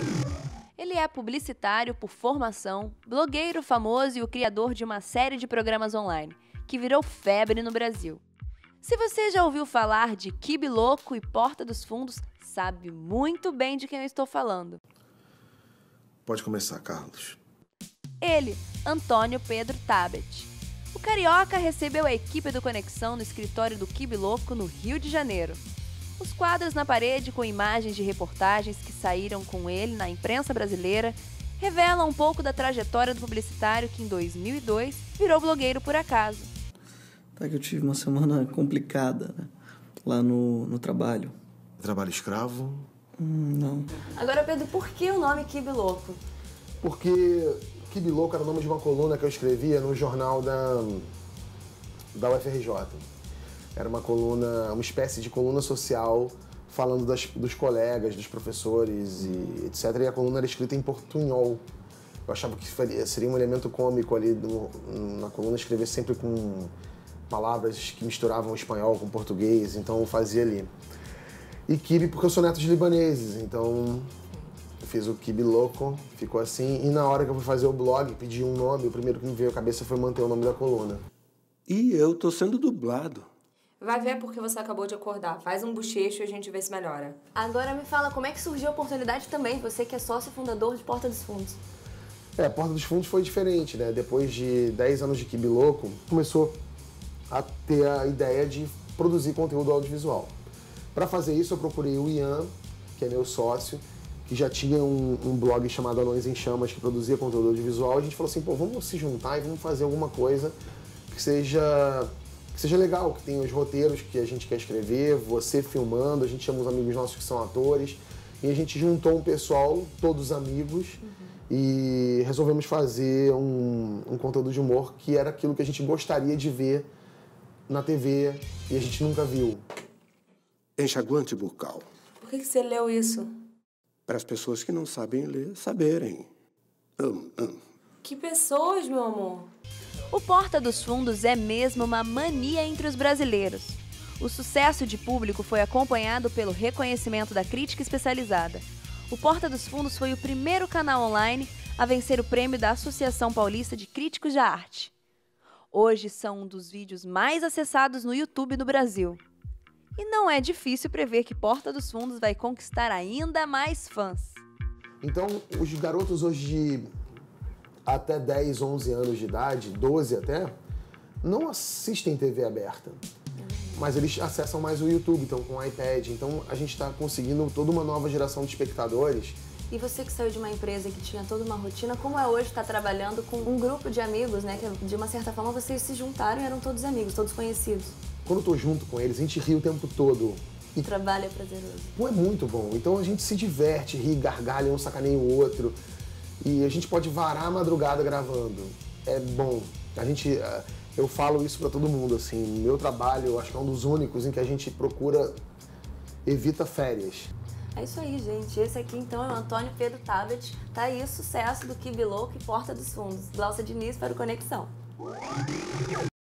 Ele é publicitário por formação, blogueiro famoso e o criador de uma série de programas online, que virou febre no Brasil. Se você já ouviu falar de Quibe Loco e Porta dos Fundos, sabe muito bem de quem eu estou falando. Pode começar, Carlos. Ele, Antônio Pedro Tabet. O carioca recebeu a equipe do Conexão no escritório do Quibe Loco, no Rio de Janeiro. Os quadros na parede com imagens de reportagens que saíram com ele na imprensa brasileira revelam um pouco da trajetória do publicitário que, em 2002, virou blogueiro por acaso. Tá que eu tive uma semana complicada, né? Lá no trabalho. Trabalho escravo? Não. Agora, Pedro, por que o nome Quibe Loco? Porque Quibe Loco era o nome de uma coluna que eu escrevia no jornal da UFRJ. Era uma coluna, uma espécie de coluna social, falando dos colegas, dos professores e etc. E a coluna era escrita em portunhol. Eu achava que seria um elemento cômico ali na coluna, escrever sempre com palavras que misturavam o espanhol com o português, então eu fazia ali. E Quibe porque eu sou neto de libaneses, então eu fiz o Quibe Loco, ficou assim. E na hora que eu fui fazer o blog, pedi um nome, o primeiro que me veio à cabeça foi manter o nome da coluna. E eu tô sendo dublado. Vai ver porque você acabou de acordar. Faz um bochecho e a gente vê se melhora. Agora me fala, como é que surgiu a oportunidade também, você que é sócio fundador de Porta dos Fundos? A Porta dos Fundos foi diferente, né? Depois de 10 anos de Quibe Loco, começou a ter a ideia de produzir conteúdo audiovisual. Para fazer isso, eu procurei o Ian, que é meu sócio, que já tinha um blog chamado Anões em Chamas, que produzia conteúdo audiovisual. A gente falou assim, pô, vamos se juntar e vamos fazer alguma coisa que seja legal, que tenha os roteiros que a gente quer escrever, você filmando, a gente chama os amigos nossos que são atores, e a gente juntou um pessoal, todos amigos, e resolvemos fazer um conteúdo de humor que era aquilo que a gente gostaria de ver na TV e a gente nunca viu. Enxaguante bucal. Por que você leu isso? Para as pessoas que não sabem ler, saberem. Que pessoas, meu amor? O Porta dos Fundos é mesmo uma mania entre os brasileiros. O sucesso de público foi acompanhado pelo reconhecimento da crítica especializada. O Porta dos Fundos foi o primeiro canal online a vencer o prêmio da Associação Paulista de Críticos de Arte. Hoje são um dos vídeos mais acessados no YouTube no Brasil. E não é difícil prever que Porta dos Fundos vai conquistar ainda mais fãs. Então, os garotos hoje de até 10, 11 anos de idade, 12 até, não assistem TV aberta. Mas eles acessam mais o YouTube, então com o iPad. Então a gente está conseguindo toda uma nova geração de espectadores. E você que saiu de uma empresa que tinha toda uma rotina, como é hoje estar trabalhando com um grupo de amigos, né? Que de uma certa forma vocês se juntaram e eram todos amigos, todos conhecidos. Quando eu tô junto com eles, a gente ri o tempo todo. E o trabalho é prazeroso. Pô, é muito bom. Então a gente se diverte, ri, gargalha, um sacaneia o outro. E a gente pode varar a madrugada gravando. É bom. Eu falo isso pra todo mundo, assim. Meu trabalho, eu acho que é um dos únicos em que a gente evita férias. É isso aí, gente. Esse aqui, então, é o Antônio Pedro Tabet. Tá aí o sucesso do Quibe Loco e Porta dos Fundos. Glaucia Diniz para o Conexão.